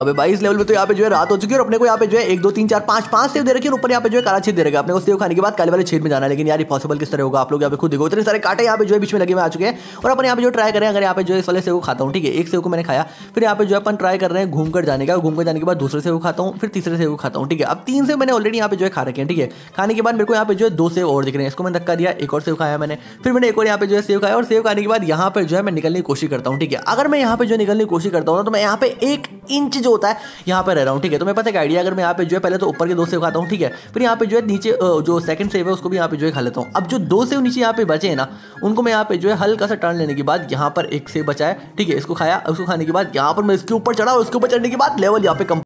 अबे भाई इस लेवल में तो यहाँ पे जो है रात हो चुकी है और अपने को यहाँ पे जो है 1 2 3 4 5 सेव दे रखे हैं, ऊपर यहाँ पे जो है काला छेद दे रखा है। अपने को सेव खाने के बाद काले वाले छेद में जाना है, लेकिन यार पॉसिबल किस तरह होगा आप लोग यहाँ पे खुद देखो। इतने सारे कांटे यहाँ पे जो है बीच में लगे हुए आ चुके हैं और अपन यहाँ पे जो ट्राई करें अगर यहाँ पे जो है इस वाले सेव खाता हूँ, ठीक है, एक सेव को मैंने खाया, फिर यहाँ पे जो अपन ट्राई कर रहे हैं घूम कर जाने का, घूम कर जाने के बाद दूसरे सेव खाता हूँ, फिर तीसरे सेव खाता हूँ, ठीक है। अब 3 सेव मैंने ऑलरेडी यहाँ पे जो है खा रखे हैं, ठीक है। खाने के बाद मेरे को यहाँ पे जो है 2 सेव और दिख रहे हैं, इसको मैंने धक्का दिया, एक और सेव खाया मैंने, फिर मैंने एक और यहाँ पे जो है सेव खाया और सेव खाने के बाद यहाँ पे जो है मैं निकलने की कोशिश करता हूँ, ठीक है। अगर मैं यहाँ पे जो निकलने की कोशिश करता हूँ ना तो मैं यहाँ पे 1 इंच जो होता है यहाँ पे रह रहा हूँ, ठीक है। तो मैं पता है आइडिया, अगर मैं यहाँ पे जो है पहले तो ऊपर के 2 सेव खाता हूँ, ठीक है, फिर यहाँ पे जो है नीचे जो सेकंड सेव है उसको भी यहाँ पे जो है खा लेता हूँ। अब जो 2 सेव नीचे यहाँ पे बचे हैं ना उनको मैं यहाँ पे जो है हल्का सा टर्न लेने के बाद यहाँ पर 1 सेव बचा है, ठीक है, इसको खाया, उसको खाने के बाद यहाँ पर मैं इसके ऊपर चढ़ा और उसके ऊपर चढ़ने के बाद लेवल यहाँ पे